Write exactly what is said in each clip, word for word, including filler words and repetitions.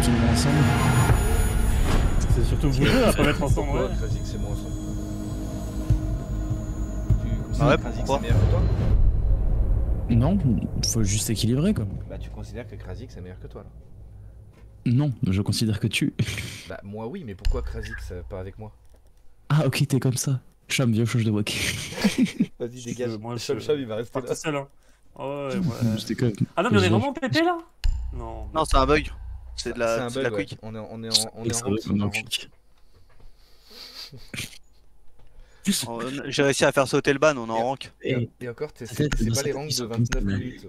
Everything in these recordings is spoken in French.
tout le monde ensemble. C'est surtout vous deux à pas mettre ensemble, ouais. Krasik, c'est moi ensemble. Tu Ah ouais, considères que Krasik pourquoi c'est meilleur que toi? Non, faut juste équilibrer quoi. Bah tu considères que Krasik c'est meilleur que toi là? Non, je considère que tu. Bah moi oui, mais pourquoi Krasik ça pas avec moi? Ah ok, t'es comme ça. Cham, viens, change de wak. Vas-y Je dégage, veux- moi, Cham je- Cham il va Pas rester tout là. seul, hein. Oh, ouais, ouais. J'étais comme... Ah non, mais on est Je- vraiment P P là? Non. Non, c'est un bug. C'est de la, C'est un c'est de la bug, ouais. quick. On est en, on est en, on est en C'est rank, vrai on qu'on est est en en rank. quick. Oh, J'ai réussi à faire sauter le ban, on est en rank. Et, et encore, t'es- c'est Peut-être c'est dans pas les cette ranks de émission vingt-neuf comme ça, minutes.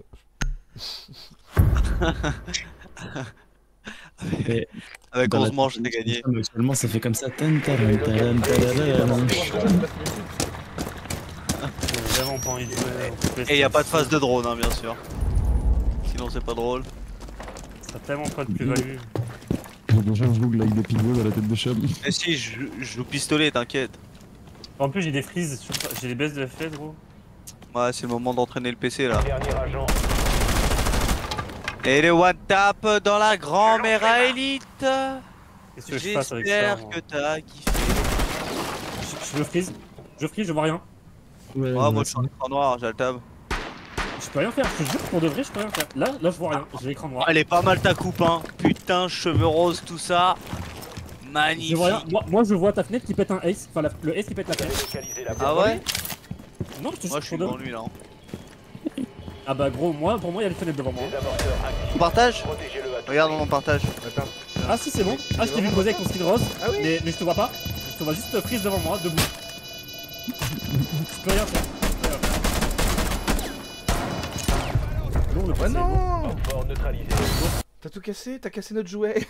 Et Avec dans onze la- manches, j'ai gagné. Actuellement, ça fait comme ça. Tan, taran, taran, tararan. J'ai vraiment pas envie de jouer en P P. Et y a pas de phase de drone, hein, bien sûr. Sinon, c'est pas drôle. Ça a tellement pas de plus-value. J'ai déjà joué avec des pivots dans la tête de Cham. Mais si, je, je joue pistolet, t'inquiète. En plus, j'ai des freezes, sur- j'ai des baisses de F P, gros. Ouais, c'est le moment d'entraîner le P C là. Dernier agent. Et les one tap dans la grand-mère à élite. Qu'est-ce que je fasse avec ça? J'espère moi que t'as kiffé. Je, je me freeze. Je freeze, je vois rien. Ouais, Oh, moi je suis en écran noir, j'ai le tab. Je peux rien faire, je te jure, pour de vrai, je peux rien faire. Là, là, je vois rien. J'ai l'écran noir. Elle est pas mal ta coupe, hein. Putain, cheveux roses, tout ça. Je Magnifique. vois rien. Moi, moi, je vois ta fenêtre qui pète un ace. Enfin, la- le ace qui pète la fenêtre. Localiser la Ah ouais? Non, je te Moi jure, je suis pour de devant vrai. lui là. Ah bah, gros, moi, pour moi, il y a les fenêtres devant moi. des amorceurs actifs. On partage? Protégez le bateau. Regarde, on partage. Attends. Ah, si, c'est bon. Ah, je t'ai vu poser avec ton skin rose. Ah oui. Mais, mais je te vois pas. Je te vois juste freeze devant moi, debout. Je peux rien faire. Je peux rien faire. Lourd, le Oh P C, lourd. non! Fort neutralisé. T'as tout cassé? T'as cassé notre jouet?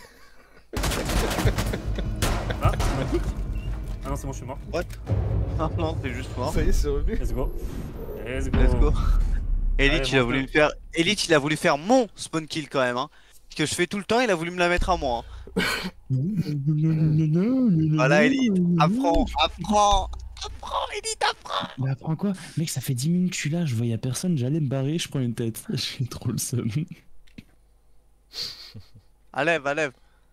Ah, tu m'as kick? Ah non, c'est bon, je suis mort. Ah non, c'est juste mort. Ça y est, c'est revenu. Let's go. Let's go. Let's go. Elite, Allez, il a bon voulu temps. me faire. Elite, il a voulu faire mon spawn kill quand même, hein. Ce que je fais tout le temps, il a voulu me la mettre à moi. Hein. Voilà, Elite. Apprends, apprends, apprends, Elite, apprends. Mais apprends quoi? Mec, ça fait dix minutes que je suis là, je voyais personne, j'allais me barrer, je prends une tête. J'ai trop le seum. Allève, allève.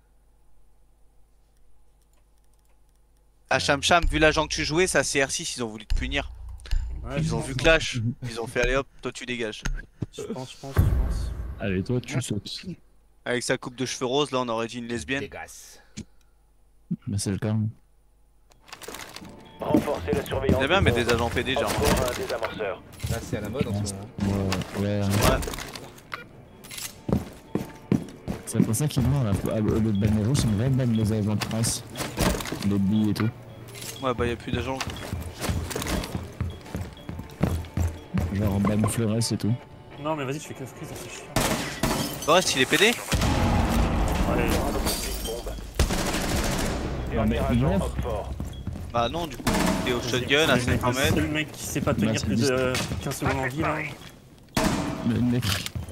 À Cham Cham, vu l'agent que tu jouais, ça c'est R six, ils ont voulu te punir. Ouais, Ils je ont pense, vu Clash, ils ont fait allez hop, toi tu dégages. Je pense, je pense, je pense. Allez, toi, tu sautes. Avec sa coupe de cheveux roses, là on aurait dit une lesbienne. Dégasse. Bah, c'est le cas. Renforcez la surveillance. C'est bien, mais du des agents P D, pont. genre. Encore un désamorceur. Là, c'est à la mode en ce moment. Ouais, ouais. Ouais. C'est pour ça qu'ils meurent là. Le Balnero, c'est une vraie balle des agents de France. Les billes et tout. Ouais, bah y'a plus d'agents. Genre ban Flores et tout. Non, mais vas-y, je fais que freeze, ça c'est chiant. Le reste, il est P D. Allez, Bombe. Non, mais Dernier agent non. Oxford. Bah non, du coup, t'es au vas-y. shotgun à Le mec- cinq mètres. C'est le mec qui sait pas tenir Bah, c'est plus juste- de quinze secondes en vie là. Le mec.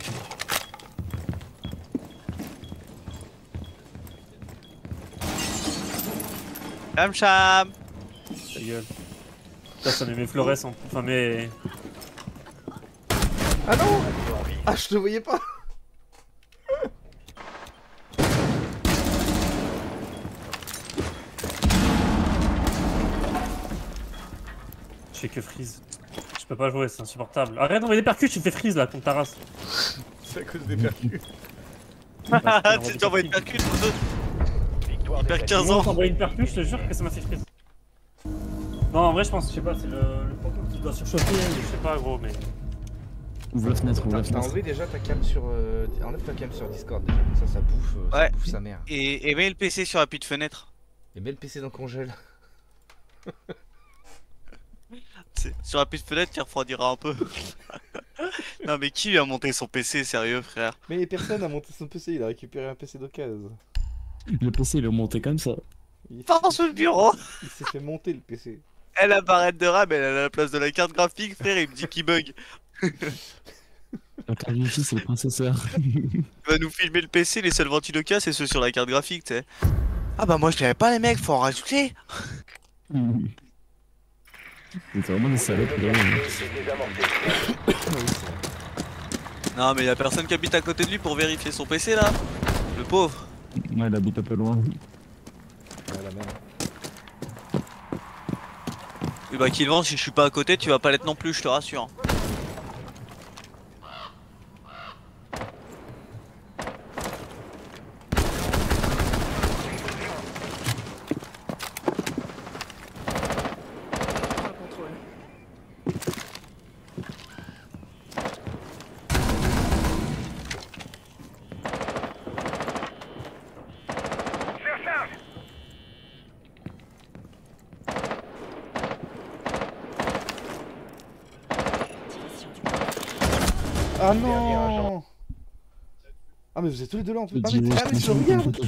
Cham Cham. Ta gueule. Putain, ça met mes Flores en. Enfin, mes. Ah non! Ah, je te voyais pas! Je fais que freeze. Je peux pas jouer, c'est insupportable. Arrête d'envoyer des percus, tu fais freeze là, contre ta race. C'est à cause des percus. Tu t'envoies une percule pour eux. Victoire Il perd des quinze Moi, ans. t'envoies une percus, je te jure que ça m'a fait freeze. Non, en vrai, je pense, je sais pas, c'est le, le Pokémon qui doit surchauffer, je sais pas, gros, mais. Ouvre la fenêtre, ouvre T'as la t'as fenêtre. enlevé déjà ta cam sur. Euh... Enlève ta cam sur Discord déjà. Ça, ça bouffe. euh, Ça Ouais. bouffe sa mère. Et, et mets le P C sur la petite fenêtre. Et mets le P C dans le congèle. C'est- Sur la petite fenêtre, il refroidira un peu. Non, mais qui lui a monté son P C, sérieux, frère? Mais personne a monté son P C, il a récupéré un P C d'occasion. Le P C il est monté comme ça. Il, Pas sur le bureau. il s'est fait monter le P C. Elle a barrette de RAM, elle a la place de la carte graphique, frère, il me dit qu'il bug. La carte wifi c'est le processeur. Il va nous filmer le P C, les seuls ventilocas, c'est ceux sur la carte graphique, tu sais. Ah bah moi je l'avais pas les mecs, faut en rajouter. C'est vraiment des salopes. là. C'est désamorcé. Non mais y'a personne qui habite à côté de lui pour vérifier son P C là. Le pauvre. Ouais, il habite un peu loin. Ouais, la même. Et bah, qu'il vend, si je suis pas à côté, tu vas pas l'être non plus, je te rassure. Ah Dernier non. Ah mais vous êtes tous les deux là, on peut Je pas dis- mettre... Ah mais je je le dis- regarde.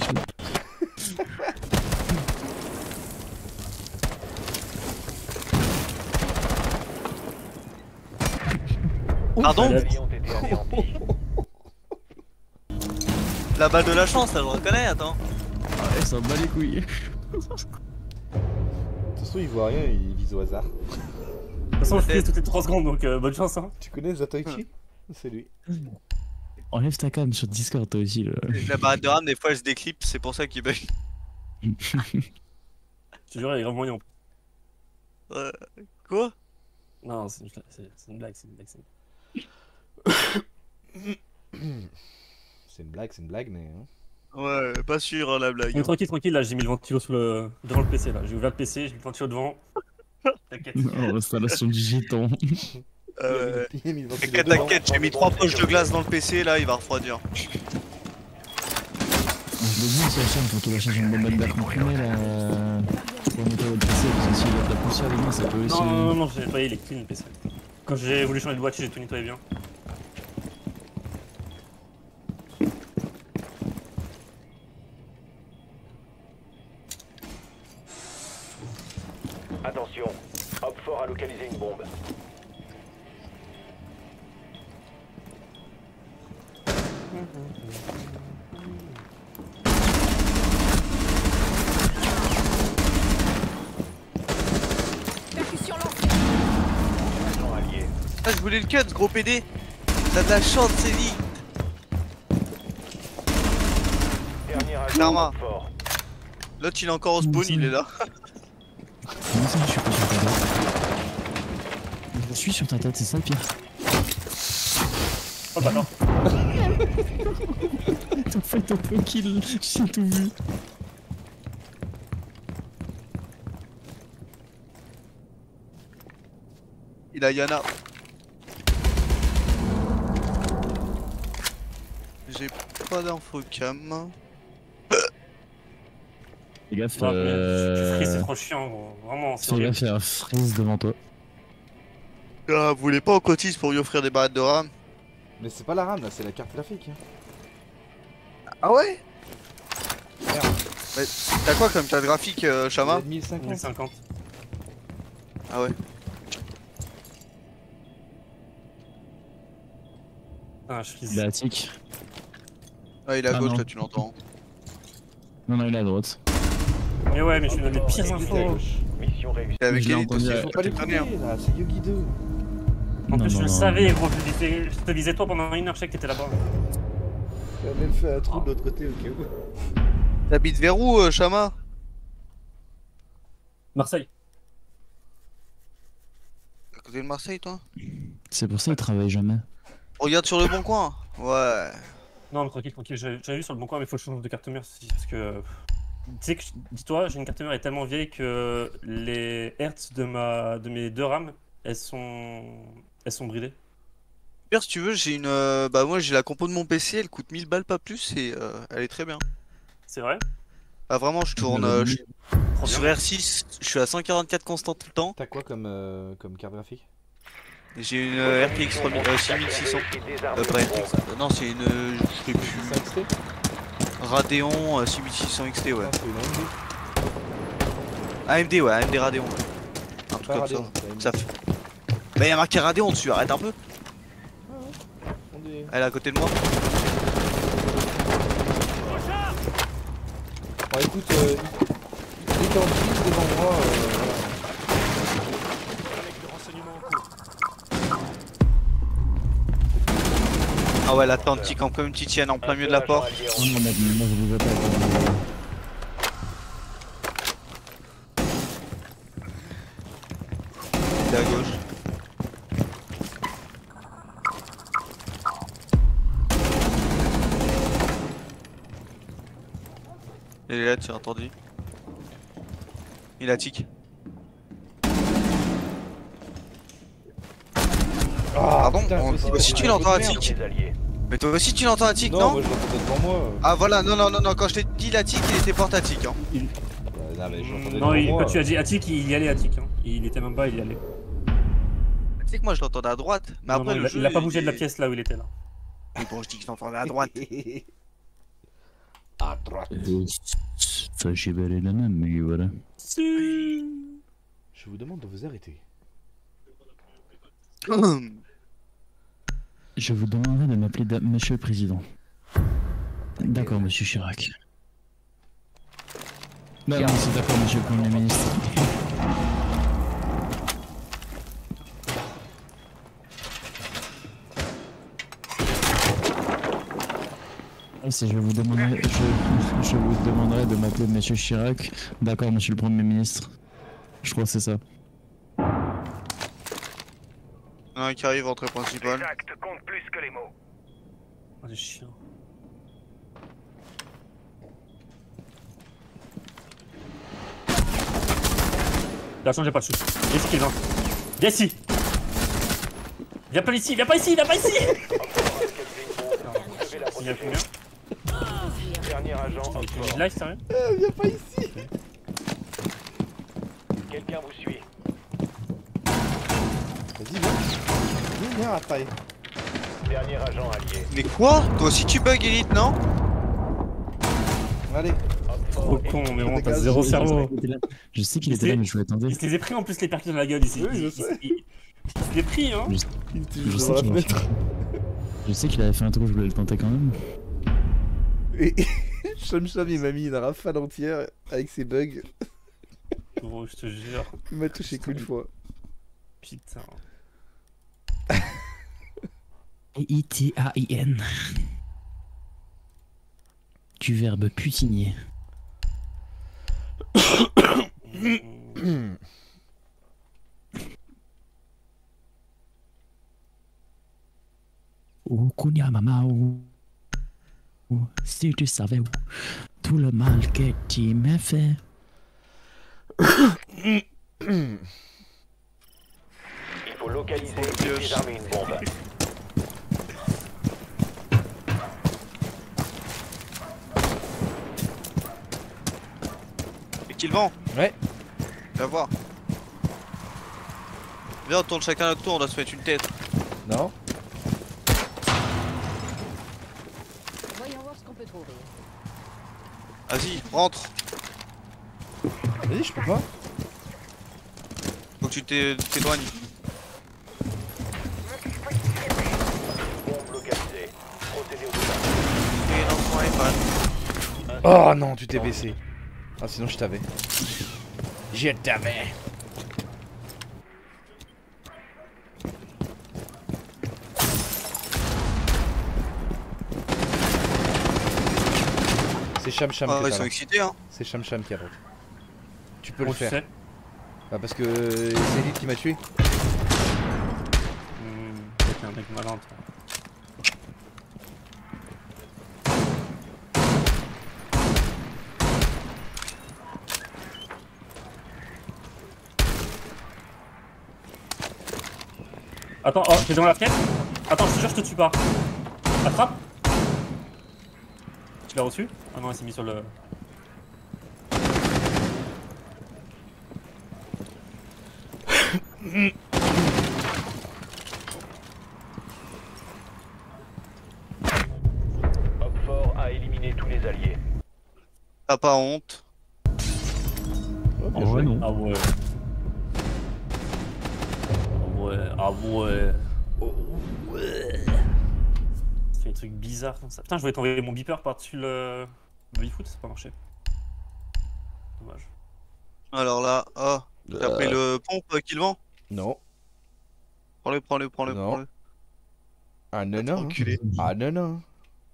Pardon? Les alliés ont été anéantis. La balle de la chance, là, je reconnais, attends. Elle s'en bat les couilles. De toute façon il voit rien, il vise au hasard. De toute façon, je freeze toutes les trois secondes, donc euh, bonne chance. Hein. Tu connais Zatoichi? C'est lui. Enlève ta cam sur Discord toi aussi. Là. La barrette de RAM, des fois, elle se déclipe, c'est pour ça qu'il bug. Je te jure, il y a grave moyen. Euh, quoi? Non, c'est une, c'est- c'est une blague, c'est une blague. c'est une- C'est une blague, c'est une blague, mais... hein. Ouais, pas sûr, hein, la blague. Mais tranquille, tranquille, là j'ai mis le ventilo sous le... devant le P C. là. J'ai ouvert le P C, j'ai mis le ventilo devant. T'inquiète. Oh, installation du jeton. Euh, Il a mis le ventilo T'inquiète, devant. t'inquiète, j'ai mis trois poches de glace dans le P C, là, il va refroidir. Je l'ai dit sur la chaîne quand on va changer une bonne d'air comprimée là. Pour nettoyer le P C, parce que s'il y a de la poussière dedans, ça peut aussi. Non, non, non, non, j'ai nettoyé, il est clean le P C. Quand j'ai voulu changer de boîtier, j'ai tout nettoyé bien. Attention, Hop Fort a localisé une bombe. Percussion lancée. Agent allié. Ah, je voulais le cut, ce gros P D. T'as de la chance, c'est dit. Dernier agent Karma. Hop Fort. L'autre, il est encore au spawn, il est là. Comment ça, je suis pas sur ta tête? Je suis sur ta tête, c'est ça le pire. Oh bah non. T'as fait ton peu kill, j'ai tout vu. Il a Yana. J'ai pas d'info cam. Fais gaffe, Non, mais tu freeze, c'est euh... trop chiant, gros. Vraiment, c'est Fais horrible. gaffe, il y a un freeze devant toi. Ah, vous voulez pas en cotise pour lui offrir des barrettes de RAM? Mais c'est pas la RAM là, c'est la carte graphique. hein. Ah ouais? Merde. Mais t'as quoi comme carte graphique, euh, Chama? mille cinquante. mille cinquante. Ah ouais. Ah, je freeze. Il est à tic. Ah, il est à Ah, gauche, non. là, tu l'entends. Non, non, il est à droite. Mais ouais, mais je lui donne les Hop Fort pires exécuté à infos. gauche. Mission réussie. Et avec Je l'ai Elite entendu aussi, à- Faut pas t'es l'écouter connu, hein. là, c'est Yogi deux. En Non, plus, je non, le non. savais, gros. Je te disais, je te disais toi pendant une heure, je sais que t'étais là-bas. Il a même fait un trou de l'autre côté au cas où. T'habites vers où, euh, Chama? Marseille. À côté de Marseille, toi? C'est pour ça qu'il travaille jamais. Regarde sur le bon coin. Ouais. Non, mais tranquille, tranquille. J'avais j'avais vu sur le bon coin, mais il faut que je change de carte mère. si- Parce que. Tu sais que, dis-toi, j'ai une carte mère est tellement vieille que les hertz de, ma, de mes deux RAM, elles sont, elles sont bridées. Pire, si tu veux, j'ai une. euh, Bah, moi, j'ai la compo de mon P C, elle coûte mille balles, pas plus, et euh, elle est très bien. C'est vrai? Ah, vraiment, je tourne. euh, je- Trop Sur bien. R six, je suis à cent quarante-quatre constant tout le temps. T'as quoi comme, euh, comme carte graphique? J'ai une euh, R T X trois mille, euh, six mille six cents. Et désarme Euh, pas les R T X. bombes. euh, non, c'est une. euh, Je sais plus. cinq X T? Radeon euh, six mille six cents X T, ouais. Ah, c'est une A M D. A M D, ouais, A M D Radeon. Un truc Pas comme Radeon, ça. c'est A M D. Ça fait. Bah, y'a marqué Radeon dessus, arrête un peu. On dit- Elle est à côté de moi. Bon écoute, euh, il est en pile devant moi. Euh, voilà. Ah ouais, la tente qui campe comme une titienne en plein milieu de la porte. Non, non, mais moi je bougeais pas. quoi. Il est à gauche. Il est là, tu as entendu. Il a tic. Ah, Pardon, putain, on- c'est toi aussi aussi tu pour l'entends un de merde. tic. Les alliés. Mais toi aussi tu l'entends un tic, Non, non, moi je l'entendais devant moi. Ah voilà, non, non, non, non, quand je t'ai dit la tic, il était portatique. Hein. Euh, non, mais je l'entendais Non, devant il- moi. quand tu as dit Attic, il y allait Attic. Hein. Il était même pas, il y allait. Tu sais que moi je l'entendais à droite, mais Non, après non, le il, a, jeu. il a pas bougé de la est- pièce là où il était là. Mais bon, je dis que je l'entendais à droite. À droite. Euh, Ça, j'ai valé la même, mais voilà. Si. Je vous demande de vous arrêter. Je vous demanderai de m'appeler da- Monsieur le Président. D'accord, Monsieur Chirac. Non, non, c'est d'accord, Monsieur le Premier ministre. Ah, si je vous demanderai, je, je vous demanderai de m'appeler Monsieur Chirac. D'accord, Monsieur le Premier ministre. Je crois que c'est ça. Un qui arrive, entrée principale. Les actes comptent plus que les mots. Oh, c'est chiant. L'argent, j'ai pas de chute. Viens ici, Kevin. Viens ici. Viens pas ici, viens pas ici, viens pas ici. Il y a combien? Dernier agent Tu mets Oxford. de live, sérieux? Euh, viens pas ici. Quelqu'un vous suit. Vas-y, viens. Viens, viens, Raphaël. Dernier agent allié. Mais quoi? Toi aussi tu bug, Elite, non? Allez. Trop con, mais vraiment, t'as Dégage, zéro je- cerveau. Je sais qu'il Il était là, s'est- mais je voulais attendre. Il se les a pris en plus les percus dans la gueule ici. Oui, je Il- il- sais. Il il se les a pris, hein. Il était Je juste sais devant la qu'il fenêtre. Je sais qu'il avait fait un trou, je voulais le tenter quand même. Et Chum Chum il m'a mis une rafale entière avec ses bugs. Gros, je te jure. Il m'a touché qu'une fois. Putain. I T A I N. Du verbe putinier. Oh, Kunya Mama, oh. Oh, si tu savais où, tout le mal que tu m'as fait. Il faut localiser et désarmer une bombe. Et qui le vend? Ouais. Va voir. Viens, on tourne chacun notre tour, on doit se mettre une tête. Non. Voyons voir ce qu'on peut trouver. Vas-y, rentre. Vas-y, je peux pas. Faut que tu t'é- t'éloignes. Bombe localisée. Procédez au départ. Et l'enfant est fan. Oh non, tu t'es baissé. Ah, sinon je t'avais. Je t'avais. C'est Cham Cham Ah, qui ils est sont là. excités, hein. C'est Cham Cham qui a voté. Tu peux Comment le tu faire. sais? Bah parce que c'est Elite qui m'a tué. Hmm, T'es un mec malin, toi. Attends, oh, t'es dans la fenêtre? Attends, je te jure, je te tue pas. Attrape. Tu l'as reçu? Ah non, il s'est mis sur le... Oxford a éliminé tous les alliés. T'as pas honte. Oh, bien En vrai, joué. non. Ah ouais. Ah ouais, ah ouais. Oh ouais. Ça fait des trucs bizarres comme ça. Putain, je voulais t'envoyer mon beeper par-dessus le... le baby-foot, ça n'a pas marché. Dommage. Alors là, oh. T'as pris le pompe euh, qui le vend? Non. Prends-le, prends-le, prends-le, Non. prends-le. Ah non non. Enculé. Ah non non.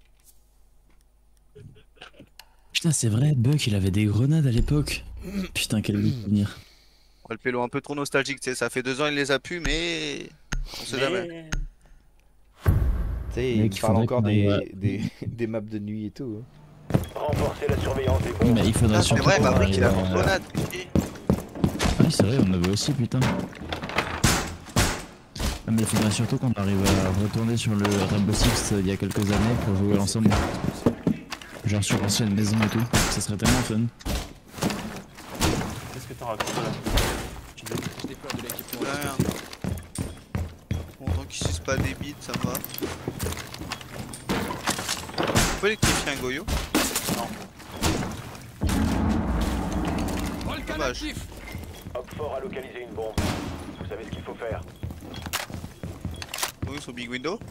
Putain, c'est vrai, Buck, il avait des grenades à l'époque. Putain, quel souvenir. Le pélo un peu trop nostalgique, tu sais, ça fait deux ans il les a pu, mais on sait jamais. Mais... Tu sais, il Mec, me il parle faudrait encore qu'on des, arrive des, des maps de nuit et tout. hein. Renforcer la surveillance des Oui, bombes. mais il faudrait Ah, c'est surtout vrai, qu'on Maverick arrive il a à- une grenade. Ah oui, c'est vrai, on avait aussi, putain. Ah, mais il faudrait surtout qu'on arrive à retourner sur le Rainbow Six euh, il y a quelques années pour jouer ensemble. Genre sur l'ancienne maison et tout. Ça serait tellement fun. Qu'est-ce que t'en racontes là? Tu dis- Je déploie de l'équipement. Ouais, rien. Bon, tant qu'il suce pas des bits, ça me va. Tu peux électrifier un Goyo? Volcan Dommage. actif. Oxford a localisé une bombe. Vous savez ce qu'il faut faire. Oui, sur Big Window.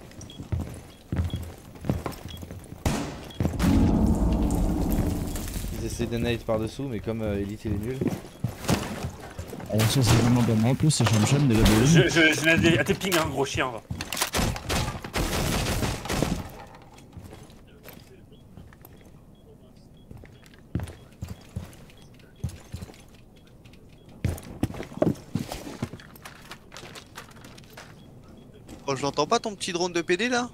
Ils essaient de nade par dessous, mais comme euh, Elite il est nul. Alors ça c'est vraiment bien. En plus c'est Chamcham déjà de Je, je, je l'ai dit à tes ping, un gros chien, va. Oh, je l'entends pas ton petit drone de P D là?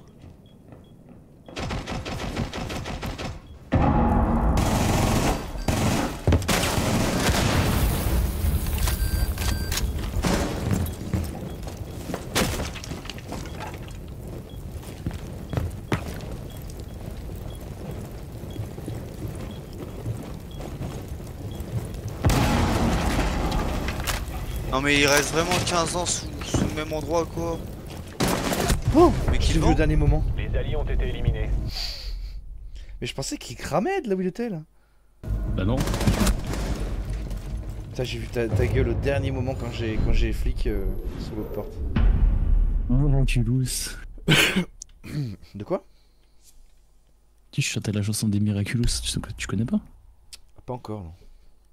Non mais il reste vraiment quinze ans sous, sous le même endroit quoi. Oh, Mais qui j'ai le vu au vend? dernier moment. Les alliés ont été éliminés. Mais je pensais qu'il cramait de là où il était là. Bah non. Putain, j'ai vu ta, ta gueule au dernier moment quand j'ai quand j'ai flic euh, sous l'autre porte. Oh l'enculous. De quoi? Tu chantais la chanson des Miraculous, tu, sais, tu connais pas? Pas encore non.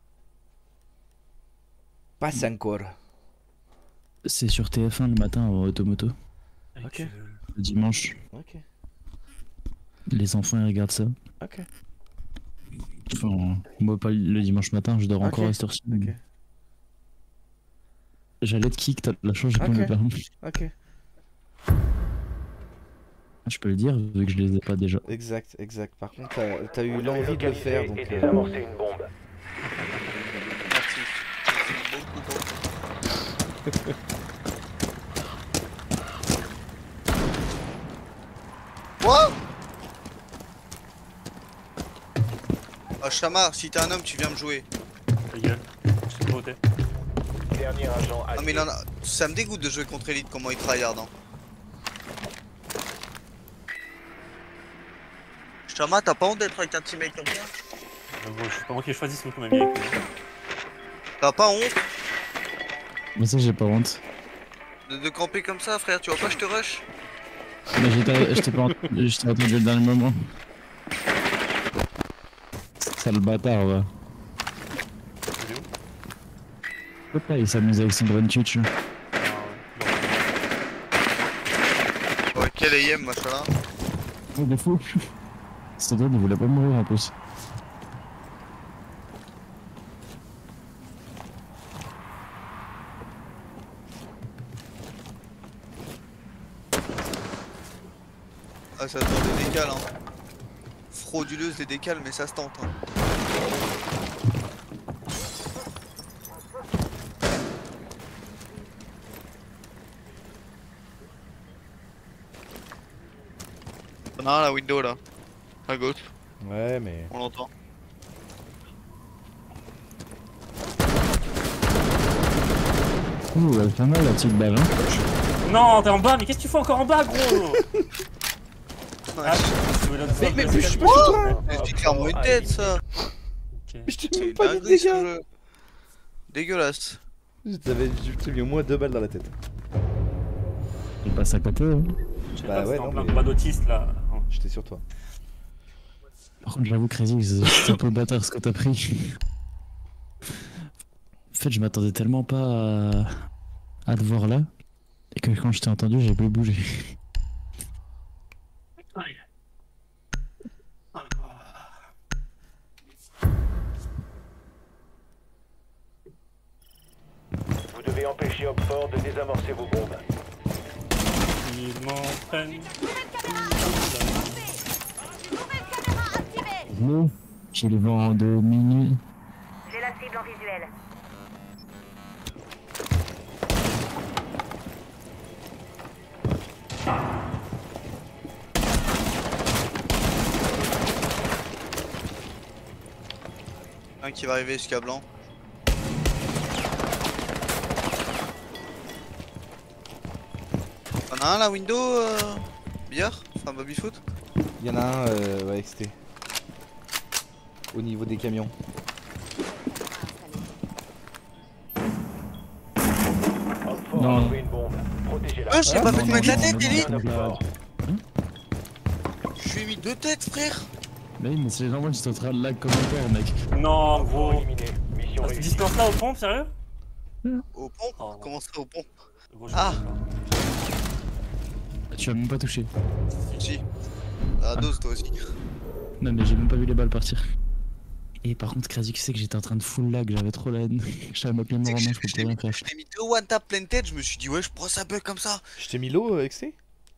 Pas encore. C'est sur T F un le matin en automoto. Ok. Le dimanche. Ok. Les enfants ils regardent ça. Ok. Enfin, moi pas le dimanche matin, je dors Ok. encore à cette heure-ci. Ok. J'allais te kick, t'as de la chance, j'ai pas Ok. le permis. Ok. Je peux le dire vu que je les ai pas déjà. Exact, exact. Par contre, t'as t'as eu Vous avez l'envie de le faire localisé donc. et euh, désamorcé une bombe. Merci. Merci beaucoup. Quoi? Ah Chama, si t'es un homme, tu viens me jouer. Ta gueule. Je t'ai voté. Dernier agent Ah mais allié. il en a... ça me dégoûte de jouer contre Elite, comment il tryhard. Hein. Chama, t'as pas honte d'être avec un teammate comme ça? Euh, bon, c'est pas moi qui ai choisi, c'est qu'on m'a mis avec lui. T'as pas honte Mais ça j'ai pas honte. de, de camper comme ça, frère? Tu vois pas, je te rush? Mais j'étais je t'ai pas ent- je t'ai entendu le dernier moment. Sale bâtard va. Il est où? Peut pas, il s'amuse avec son drone tutu. Ah, ouais. Bon. Ouais, quel A M, machin là? Oh de fou. Ce drone il voulait pas mourir en plus. Ah, ça se tente des décales, hein. Frauduleuse des décales, mais ça se tente. Hein. On a un à la window là, à gauche, Ouais, mais. on l'entend. Ouh, elle est pas mal la petite balle hein. Non, t'es en bas, mais qu'est-ce que tu fais encore en bas, gros? Ah, Mais, mais plus je suis pas sur toi! Mais c'est clairement une tête ça. Ok. Mais je t'ai C'est même une pas mis de dinguerie, ce dégâts! jeu. Dégueulasse. Je t'avais je t'ai mis au moins deux balles dans la tête. Il passe à côté hein. Je sais Bah pas, ouais, c'était en non, plein mais- combat d'autiste là. J'étais sur toi. Par contre j'avoue Crazy, c'est un peu bâtard ce que t'as pris. En fait je m'attendais tellement pas à... à te voir là. Et que quand je t'ai entendu j'ai plus bougé. empêcher Oxford de désamorcer vos bombes. Ils m'entraînent. Non, j'ai le vent de minuit. J'ai la cible en visuel. Un qui va arriver jusqu'à blanc. Y'en a un là, window, euh... billard, enfin baby-foot. Il y en a un, euh, ouais, X T. Au niveau des camions. Oxford Non. a trouvé une bombe. Protégez-la. Ah, je t'ai Ah, pas non, fait non, mettre la non, tête, non, Ellie. non, non, Oxford. Je lui ai mis deux têtes, frère. Mais oui, mais c'est normal, j'étais en train de lag comme un porc, mec. Non, Oxford gros. éliminé. Mission Ah, cette réussie. distance là au pont, sérieux? Au pont. Oh. Comment ça, au pont? Gros, je Ah. sais pas. Tu as même pas touché. Si. La dose, toi aussi. Non, mais j'ai même pas vu les balles partir. Et par contre, Crazy, tu sais que j'étais en train de full lag, j'avais trop la haine. J'avais ma pleine C'est mort que en main, je je je pouvais l'ai rien mis, faire. je l'ai mis deux one tap pleine tête, je me suis dit ouais je prends ça bug comme ça. Je t'ai mis l'eau, euh, X T?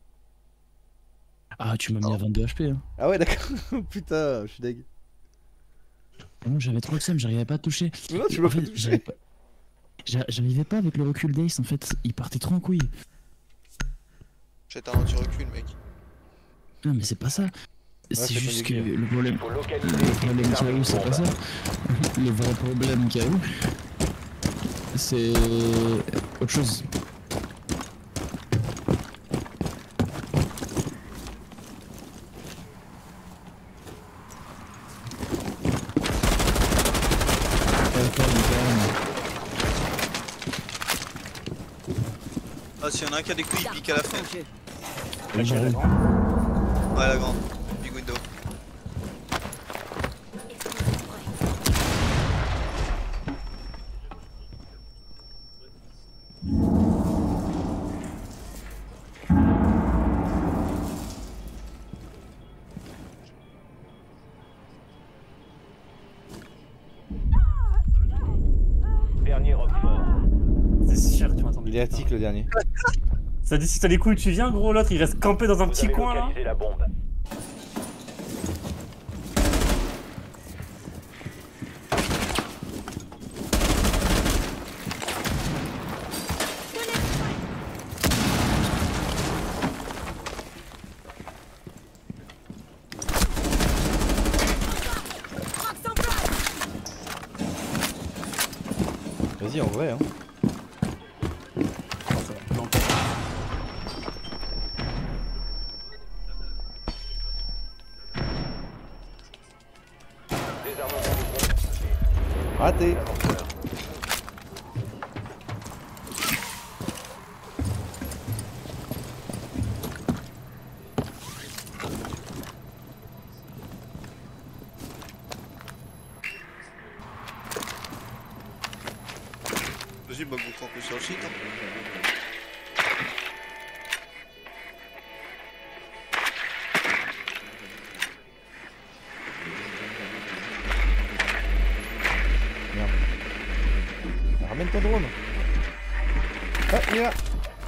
Ah, tu m'as mis à vingt-deux H P. Hein. Ah ouais, d'accord. Putain, je suis deg. Ah non, j'avais trop le seum, j'arrivais pas à toucher. Mais non, tu En m'as fait, fait j'avais toucher. pas- j'a- J'arrivais pas avec le recul d'Ace, en fait, il partait trop en couille. J'ai un anti-recul mec. Non, mais c'est pas ça. C'est c'est pas juste que dégueu. le problème. Faut localiser Le et problème qu'il y a désarmer eu, une c'est pas ça. bombe. Le vrai problème qu'il y a eu, c'est autre chose. Ah s'il y en a un qui a des couilles, il pique à la fenêtre. Oui, j'arrive. Ouais la grande. Big window. Dernier Roquefort. C'est sûr que tu m'attendais. Il est attique le dernier. Ça dit si t'as les couilles, tu viens, gros. L'autre il reste campé dans un Vous petit avez coin là. localisé la bombe. Vas-y, en vrai, hein. Désarmement des bombes. Raté. Vas-y, bah vous campez sur le site. Hein. Ramène ton drone. Ah, il est là.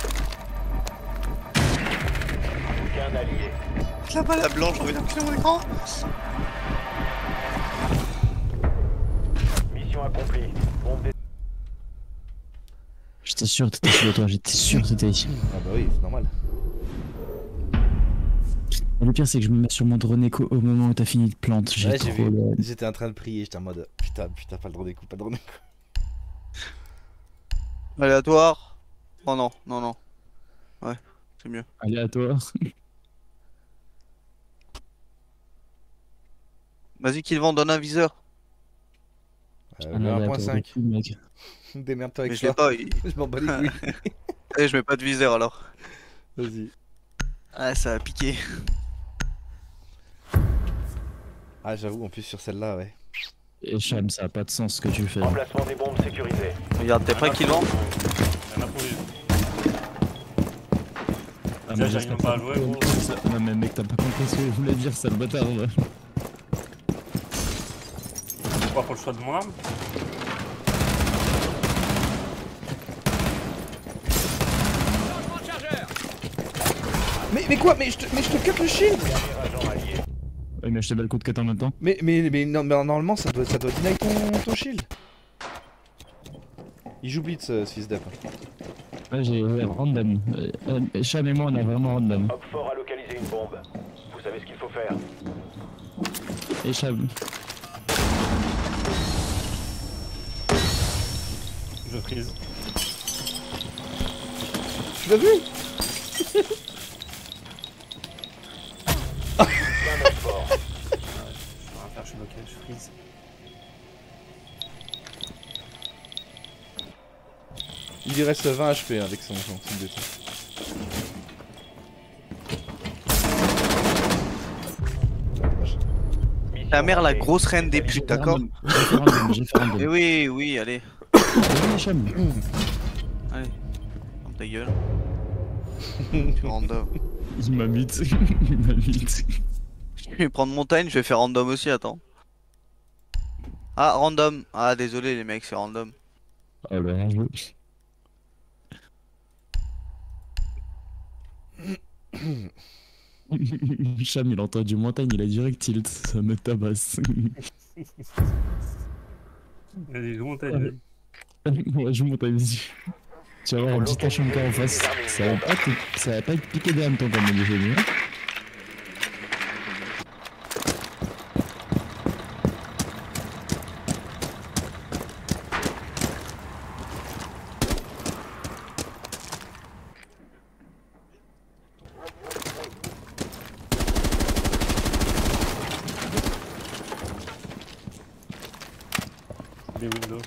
Qu'un allié. La balle à blanche, je reviens sur mon écran. Mission accomplie. Bombe dé- J'étais sûr que t'étais sur toi, j'étais sûr que t'étais ici. Ah bah oui, c'est normal. Et le pire, c'est que je me mets sur mon drone écho au moment où t'as fini de plante. J'ai Ouais, j'ai trop vu. le... J'étais en train de prier, j'étais en mode putain, putain, pas le drone des coups, pas le drone des coups. Aléatoire. Oh non, non, non. Ouais, c'est mieux. aléatoire. Vas-y, qu'il vend, donne un viseur. Euh, Un le un point aléatoire de cinq. fou, mec. Démerde-toi Mais avec je l'ai ça. pas. il- Je m'en bats les couilles. Eh, je mets pas de viseur alors. Vas-y. Ah, ça a piqué. Ah, j'avoue, en plus sur celle-là, ouais. Et Cham, ça a pas de sens ce que tu fais. Emplacement des bombes sécurisées. Regarde, t'es prêt qu'il vend? Rien à prouver. Ah, Déjà, mais j'arrive j'espère même pas à que jouer, t'as gros. compris ça. Non, mais mec, t'as pas compris ce que je voulais dire, sale bâtard. Là. Quoi pour le choix de mon arme? Mais, mais quoi? Mais je te, mais je te cut le shield. Ouais, mais je te bats le coup de cut en même temps. Mais, mais, mais, non, mais normalement ça doit, ça doit deny ton, ton shield. Il joue blitz euh, ce fils d'app. Ouais, j'ai ouais, random. Euh, euh, Cham et moi, on a vraiment random. Op four a localisé une bombe. Vous savez ce qu'il faut faire. Et Cham. Je prise. Tu l'as vu? Plein Op four. Je vais rien faire, je suis bloqué, je freeze. Il lui reste vingt H P hein, avec son, son type de tout. Ta mère, la grosse reine des putes, d'accord? J'ai fait random, j'ai fait Eh random. oui, oui, allez. Allez, Cham. Allez. Ferme ta gueule. Tu random. Il m'a mythe. Il m'a mythe. Je vais prendre montagne, je vais faire random aussi, attends. Ah, random. Ah, désolé les mecs, c'est random. Ah bah, un jeu. Cham, il a entendu montagne, il a direct tilt. Ça me tabasse. Vas-y, je monte, vas-y. Ouais, je monte à dessus. Tu vas voir un petit H M K en face. Ça va pas, te- ça va pas être piqué des hannetons comme on dit chez nous. Des windows.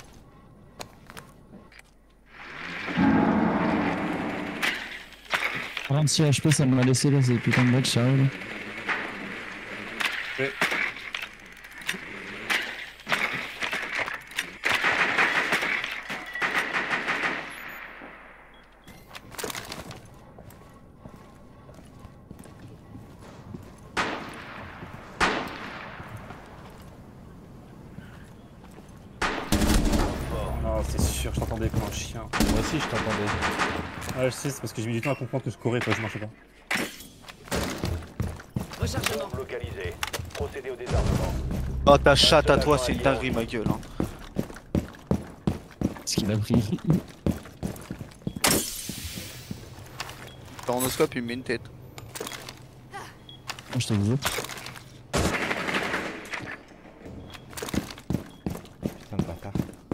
trente-six H P, ça m'a laissé là, ces putains de matchs, sérieux là. Ouais. Non, c'est sûr, je t'entendais comme un chien. Moi aussi je t'entendais. Ouais, je sais, c'est parce que j'ai mis du temps à comprendre que je courais, quoi, je marchais pas. Bombe localisée. Procédez au désarmement. Oh, ta chatte à toi, c'est une dinguerie, ma gueule. Hein. Ce qu'il a pris. Tornoscope, il me met une tête. Moi, je te disais. Putain de bâtard.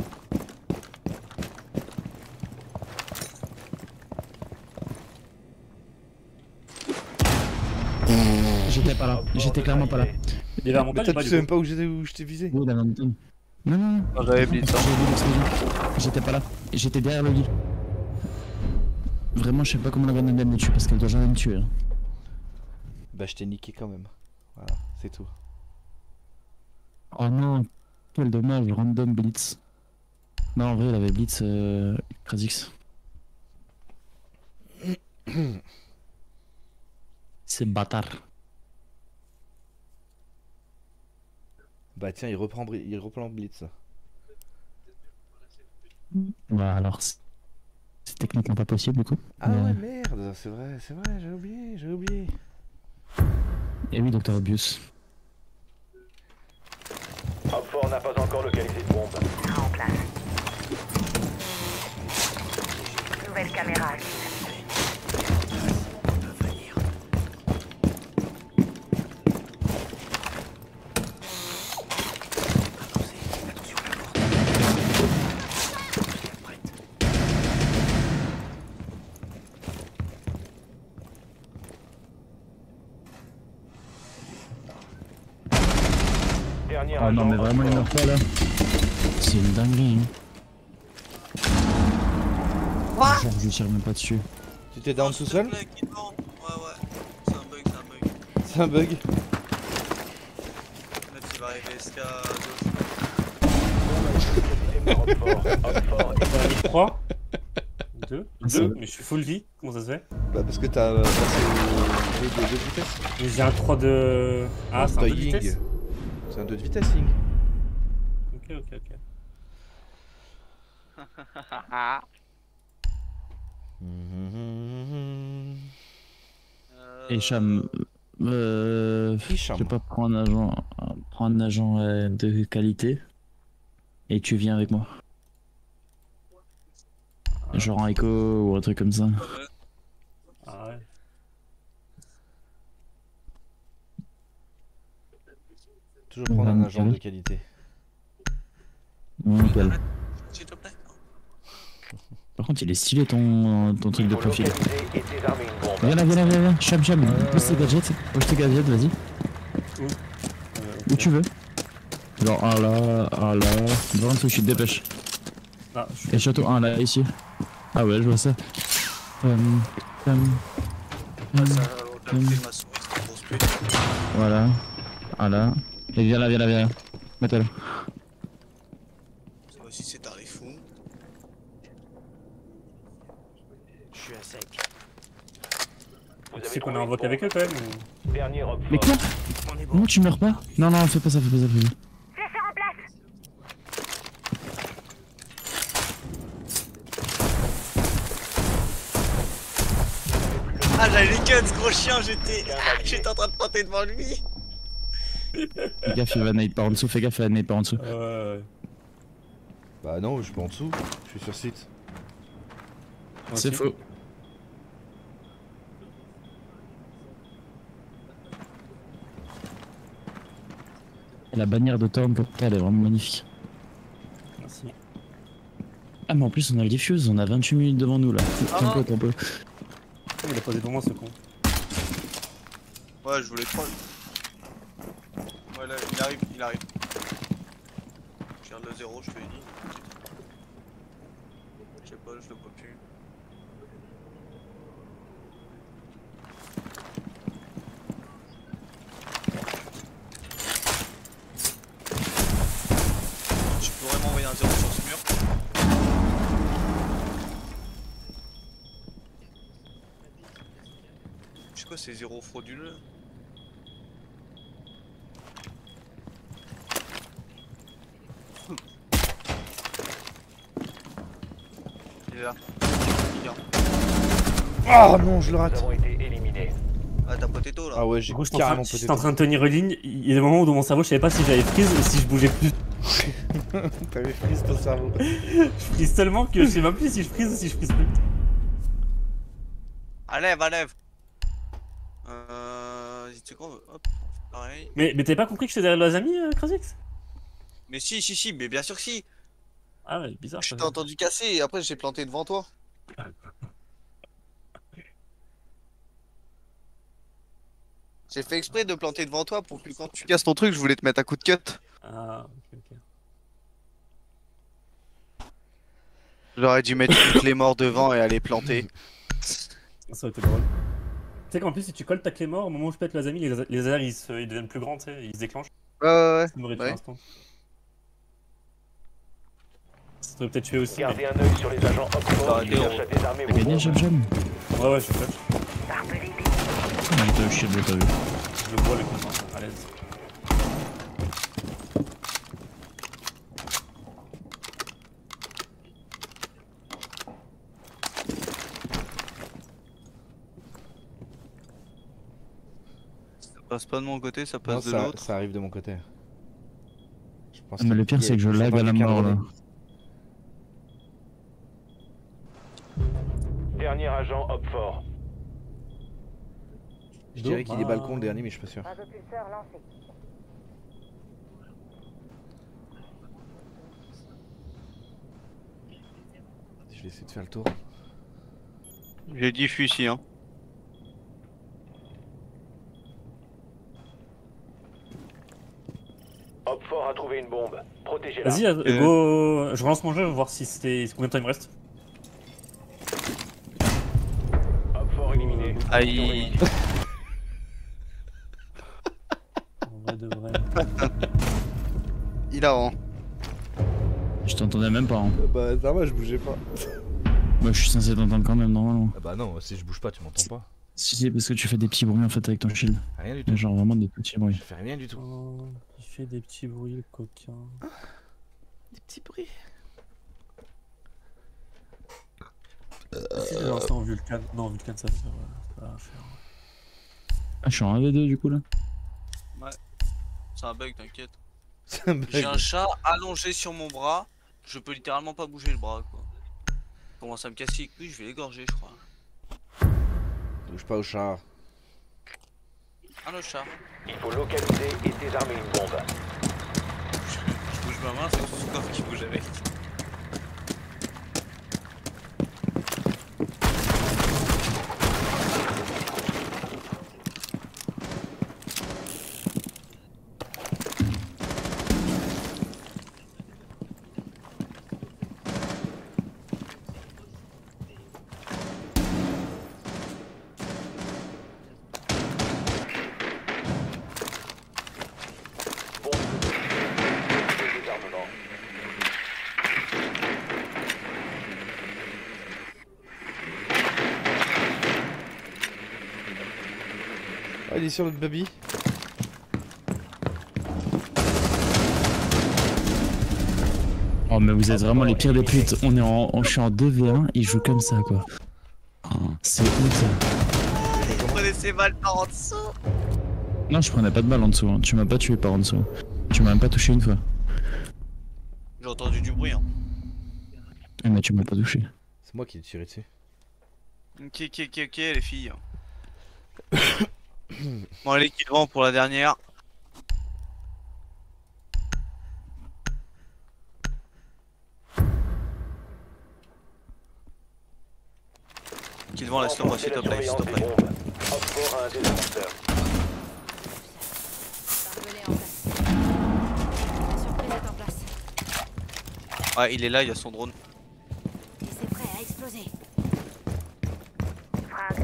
J'étais pas là, j'étais clairement pas là. Il est vers la Mais montagne toi ou pas, tu du sais coup même pas où j'étais où je t'ai visé. Oui, dans la montagne. Non, non, non. Oh, j'avais blitz. J'ai Hein. vu l'explosion. J'étais pas là. J'étais derrière le lit. Vraiment, je sais pas comment la grenade me tue parce qu'elle doit jamais me tuer. Hein. Bah je t'ai niqué quand même. Voilà, c'est tout. Oh non, quel dommage, random blitz. Non, en vrai, il avait blitz euh, Kha'Zix. C'est bâtard. Bah tiens, il reprend, Bri- il reprend Blitz. Ouais, alors, c'est c'est techniquement pas possible du coup. Ah Mais- ouais, merde, c'est vrai, c'est vrai, j'ai oublié, j'ai oublié. Et oui, docteur Obvious. Op four n'a pas encore localisé de bombe. En place. Nouvelle caméra active. Dernier Oh non, agent mais Op vraiment, il four. meurt pas là. C'est une dinguerie. Hein. Genre, je tire même pas dessus. Tu t'es down tout seul? Ouais, ouais. C'est un bug, c'est un bug. C'est un bug. Là, tu vas arriver S K Op four, Op four est trois deux Ah, c'est deux vrai. Mais je suis full vie, comment ça se fait? Bah parce que t'as euh, passé au jeu de deux vitesses. Mais j'ai un trois de... Ah, c'est un T'as deux de Ying. vitesse. C'est un deux de vitesse, Ying. Ok, ok, ok. Et Cham, euh, Hicham. je sais pas, prends un agent, prends un agent euh, de qualité et tu viens avec moi. Genre un écho ou un truc comme ça. Ah ouais. Toujours prendre un Ouais, agent nickel. de qualité. Ouais, nickel. S'il te plaît. Par contre, il est stylé ton, ton truc Il de faut profil. localiser et désarmer une bombe. Viens là, viens là, viens là. Cham, Cham, pose tes gadgets. Pose tes gadgets, vas-y. Euh, Où tu veux. Genre un là, un là. Devant tout de suite, dépêche. Ah, je suis... Et surtout un là, ici. Ah ouais, je vois ça. Hum, hum, Ouais, hum. ça, on a pris ma souris, c'était une grosse pute. Voilà. Un là. Et viens là, viens là, viens là. Mets-toi là. Ça aussi, c'est tarif fou. Je suis à sec. Vous Tu avez sais qu'on est trouvé en une vote bombe. avec eux quand même ou... Dernier op Mais fort. quoi? Non, tu meurs pas? Non, non, fais pas ça, fais pas ça, fais pas ça. Ah, j'avais les guns, ce gros chien, j'étais. J'étais en train de planter devant lui. Fais gaffe, il va naître par en dessous, fais gaffe, il va naître par en dessous. Euh... ouais. Bah non, je suis pas en dessous. Je suis sur site. Moi C'est aussi. faux. Et la bannière de Torn, elle est vraiment magnifique. Merci. Ah, mais en plus, on a le diffuse, on a vingt-huit minutes devant nous là. Ah. Un peu, un peu. Il a posé devant moi ce con. Ouais, je voulais troll. Ouais, là, il arrive, il arrive. Je garde le zéro, je te l'ai dit. Je sais pas, je le vois plus. Tu pourrais m'envoyer un zéro sur ce mur. Je sais quoi, c'est zéro frauduleux. Il est là. Il vient. Ah non, je le Nous rate. avons été éliminés. Ah, t'as potato là. Ah ouais, Du j'ai coup, j'étais en, train- carrément j'étais peut-être. en train de tenir une ligne. Il y a des moments où dans mon cerveau, je savais pas si j'avais freeze ou si je bougeais plus. T'avais freeze ton cerveau. Je freeze tellement que je sais même plus si je freeze ou si je freeze plus. Allève, allève. Euh. Tu sais quoi, hop, pareil. Mais, mais t'avais pas compris que j'étais derrière les amis, euh, Krasix? Mais si, si, si, mais bien sûr que si. Ah ouais, bizarre. Je ça. t'ai entendu casser et après j'ai planté devant toi. J'ai fait exprès de planter devant toi pour que quand tu casses ton truc, je voulais te mettre un coup de cut. Ah, ok, ok. J'aurais dû mettre une clé mort devant et aller planter. Ça aurait été drôle. Tu sais qu'en plus, si tu colles ta clé mort, au moment où je pète les amis, les, les lasers ils, se- ils deviennent plus grands, tu sais, ils se déclenchent. Ouais, ouais, Ça m'aurait tué ouais. l'instant. Ça t'aurait peut-être tué aussi. Gardez Mais... un œil sur les agents op Ça fort aurait qui été cherchent à désarmer T'as vos gagné, bombes. Cham Cham? Ouais, ouais, je suis clutch. Non, il t'a chier, je l'ai pas vu. Je le vois le clé mort, à l'aise. Ça passe pas de mon côté, ça Non, passe de ça, l'autre. ça arrive de mon côté. Je pense Ah, mais le pire, qu'il y a- c'est que je j'entends lag à la quelqu'un mort là. rôder. Dernier agent op fort. Je dirais qu'il est Ah. balcon le dernier, mais je suis pas sûr. Vasopulseur lancé. Je vais essayer de faire le tour. J'ai diffus ici, hein. Op fort a trouvé une bombe. Protégez-la. Vas-y, euh, go. Je relance mon jeu, voir si c'était combien de temps il me reste. Op fort éliminé. Aïe. En vrai de vrai. Il a rend. Je t'entendais même pas. Hein. Bah ça va, je bougeais pas. Moi, je suis censé t'entendre quand même, normalement. Ah bah non, si je bouge pas, tu m'entends pas. Si, si, parce que tu fais des petits bruits en fait avec ton shield. Rien du tout. Genre vraiment des petits bruits. Je fais rien du tout. Oh, il fait des petits bruits, le coquin. Des petits bruits. Si je lance ça en Vulcan. Non, en Vulcan, ça va faire. Ça va faire. Ah, je suis en un v deux du coup là. C'est un bug, t'inquiète. C'est un bug. J'ai un chat allongé sur mon bras, je peux littéralement pas bouger le bras quoi. Comment ça me casse les couilles, je vais l'égorger je crois. Touche pas au chat. Ah le chat. Il faut localiser et désarmer une bombe. Je bouge ma main, c'est tout son corps qui bouge avec. Bombe de désarmement. Ah, il est sur notre baby. Oh, mais vous êtes vraiment les pires des putes. On est en, on, je suis en deux v un, ils jouent comme ça quoi. Oh, c'est ouf ça. Il prenait ses balles par en dessous. Non, je prenais pas de balle en dessous. Hein. Tu m'as pas tué par en dessous. Tu m'as même pas touché une fois. J'ai entendu du bruit hein. Eh, mais tu m'as pas touché. C'est moi qui l'ai tiré dessus. Ok ok ok ok les filles. Bon allez qui devant pour la dernière. Qui devant laisse-le moi s'il te plaît, s'il te plaît. Offre à un désamorceur. Barbelé en place. La surprise est en place. Ouais il est là, il y a son drone. Et c'est prêt à exploser. Frag.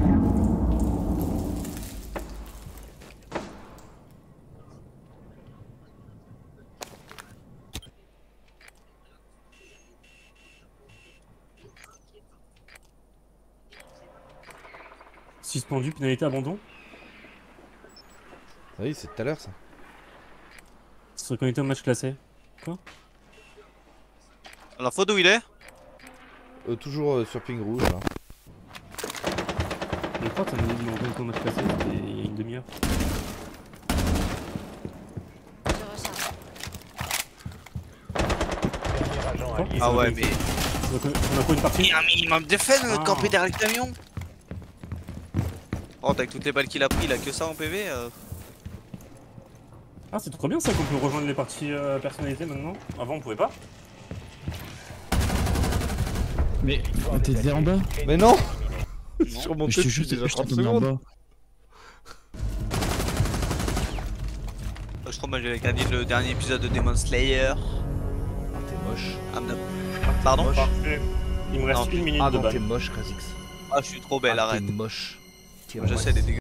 Suspendu, pénalité, abandon. Ah oui, c'est tout à l'heure ça. Se reconnecter au match classé. Alors faut d'où il est? Euh, toujours euh, sur ping rouge là. Je crois que ça m'a dit de me reconnecter au match classé, c'était il y a une demi-heure. Je recharge. Dernier agent Quoi allié. Ah ouais mais... On a quoi une partie? Il y a un minimum de fun de Ah. camper derrière le camion. Oh avec toutes les balles qu'il a pris, il a que ça en P V euh... Ah, c'est trop bien ça qu'on peut rejoindre les parties euh, personnalisées maintenant. Avant on pouvait pas. Mais t'es en bas? Mais non. Non. Sur mon Je te tête, jure, déjà je trente t'attendais en secondes. bas. Je crois que j'ai regardé le dernier épisode de Demon Slayer. Ah, t'es moche. Ah, non. Pardon? Moche. Parfait. Il me reste Non, une minute Ah de non, balle. t'es moche, Kha'Zix. Ah je suis trop belle, Ah, arrête. T'es moche. T'es Je moche. sais, elle est dégueu.